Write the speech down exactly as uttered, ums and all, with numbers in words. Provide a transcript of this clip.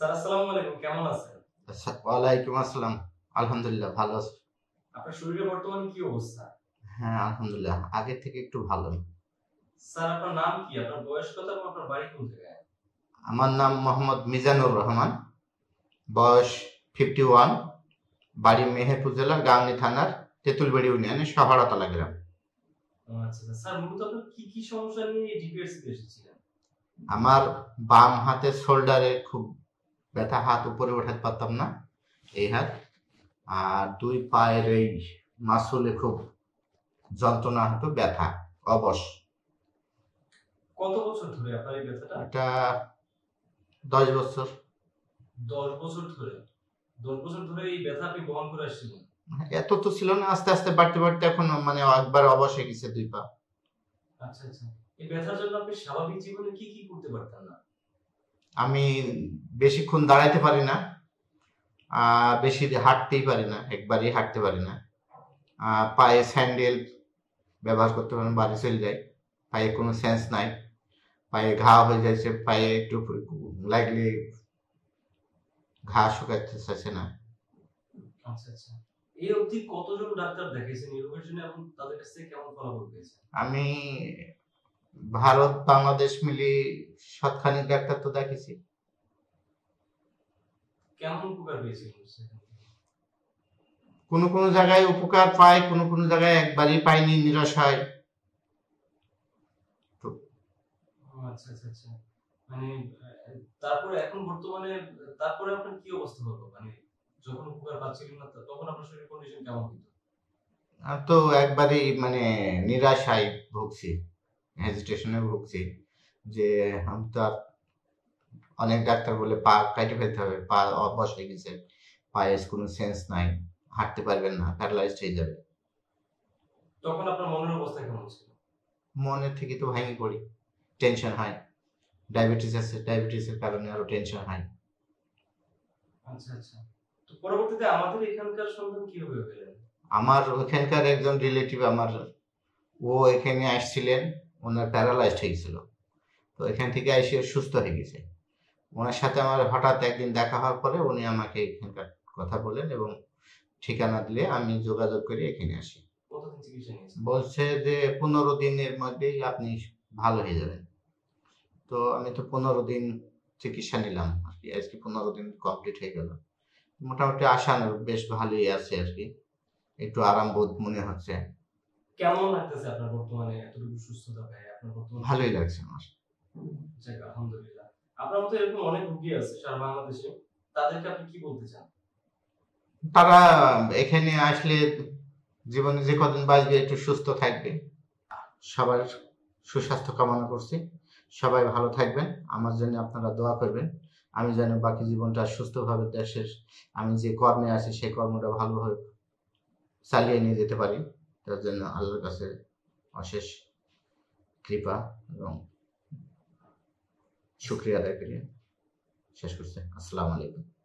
Sir আসসালামু আলাইকুম, কেমন আছেন? আচ্ছা, ওয়ালাইকুম আসসালাম। আলহামদুলিল্লাহ ভালো আছি। আপনার শরীরের বর্তমানে কি অবস্থা? হ্যাঁ, আলহামদুলিল্লাহ আগের থেকে একটু ভালো। স্যার আপনার নাম কি? আপনার বয়স কত এবং আপনার বাড়ি কোন জায়গায়? আমার নাম মোহাম্মদ মিজানুর রহমান, বয়স ফিফটি ওয়ান, বাড়ি মেহেরপুর জেলার গাংনী থানার তেঁতুলবাড়ি ইউনিয়নের শহরতলা গ্রাম। ও আচ্ছা আচ্ছা। স্যার মূলত আপনার কি কি সমস্যা নিয়ে এই ডিপিএসসি তে এসেছিলেন? আমার বাম হাতের শোল্ডারে খুব ব্যথা, হাত উপরে ওঠাতে পারতাম না, এই হাত। আর দুই পায়ের এই মাসুলে খুব যন্ত্রণা হতো, ব্যথা, অবশ। কত বছর ধরে আপনার এই ব্যথাটা? এটা দশ বছর। দশ বছর ধরে? দশ বছর ধরে এই ব্যথা আপনি বহন করে আসছিলেন? এত তো ছিল না, আস্তে আস্তে বাড়তে বাড়তে এখন মানে একবার অবশ হয়ে গেছে দুই পা। আচ্ছা আচ্ছা। এই ব্যথার জন্য আপনি স্বাভাবিক জীবনে কি কি করতে পারতেন না? আমি বেশিক্ষণ দাঁড়াইতে পারি না, আহ বেশি হাঁটতেই পারি না, একবারই হাঁটতে পারি না। আহ পায়ে স্যান্ডেল ব্যবহার করতে পারি, বাড়ি চলে যায়। পায়ে কোনো সেন্স নাই, পায়ে ঘা হয়ে যাচ্ছে, পায়ে একটু লাগলে ঘা শুকাতে চাইছে না। আচ্ছা আচ্ছা। এই অবধি কতজন ডাক্তার দেখাইছেন এই রোগের জন্য এবং তাদের কাছ থেকে কেমন ফলাফল পেয়েছেন? আমি ভারত বাংলাদেশ মিলি শতখানিক ডাক্তার তো দেখেছি। কেমন উপকার পেয়েছিলেন সেখান থেকে? কোনো কোনো জায়গায় উপকার পায়, কোনো কোনো জায়গায় একবারই পাইনি, নিরাশ হয়। তো ও আচ্ছা আচ্ছা আচ্ছা। মানে আহ, তারপরে এখন বর্তমানে তারপরে আপনার কি অবস্থা হলো? মানে যখন উপকার পাচ্ছিলেন না ত- তখন আপনার শরীরের কন্ডিশন কেমন হতো? আর তো একবারই মানে নিরাশায় ভুগছি, হেজিটেশনে ভুগছি, যে আমি তো আর, অনেক ডাক্তার বলে পা কাটে ফেলতে হবে, পা অবশ হয়ে গেছে, পায়ে কোনো সেন্স নাই, হাঁটতে পারবেন না, প্যারালাইজড হয়ে যাবে। তখন আপনার মনের অবস্থা কেমন ছিল? মনের থেকে তো ভেঙে পড়ি, টেনশন হয়। ডায়াবেটিস আছে, ডায়াবেটিসের কারণে আরো টেনশন হয়। আচ্ছা আচ্ছা। তো পরবর্তীতে আমাদের এখানকার সন্ধান কিভাবে পেলেন? আমার ওখানকার একজন রিলেটিভ আমার, ও এখানে আসছিলেন, ওনার প্যারালাইজড হয়ে গেছিল, তো এখান থেকে এসে সুস্থ হয়ে গেছে। ওনার সাথে আমার হঠাৎ একদিন দেখা হওয়ার পরে উনি আমাকে এখানকার কথা বলেন এবং ঠিকানা দিলে আমি যোগাযোগ করে এখানে আসি। কতদিন চিকিৎসা নিয়েছেন? বলছে যে পনেরো দিনের মধ্যেই আপনি ভালো হয়ে যাবেন। তো আমি তো পনেরো দিন চিকিৎসা নিলাম আর কি, আজকে পনেরো দিন কমপ্লিট হয়ে গেল। মোটামুটি আশানুরূপ বেশ ভালোই আছে আর কি, একটু আরাম বোধ মনে হচ্ছে। কেমন লাগতেছে আপনার বর্তমানে এতটুকু সুস্থতা পেয়ে? আপনার বর্তমানে ভালোই লাগছে আমার। যাক আলহামদুলিল্লাহ। আপনার মতো এরকম অনেক রোগী আছে সারা বাংলাদেশে, তাদেরকে আপনি কি বলতে চান? তারা এখানে আসলে জীবনে যে কদিন বাঁচবে একটু সুস্থ থাকবে। সবার সুস্বাস্থ্য কামনা করছি। সবাই ভালো থাকবেন, আমার জন্য আপনারা দোয়া করবেন। আমি যেন বাকি জীবনটা সুস্থভাবে দেশের, আমি যে কর্মে আছি সেই কর্মটা ভালোভাবে চালিয়ে নিয়ে যেতে পারি। তার জন্য আল্লাহর কাছে অশেষ কৃপা এবং শুক্রিয়া আদায় করি। শেষ করছি। আসসালামু আলাইকুম।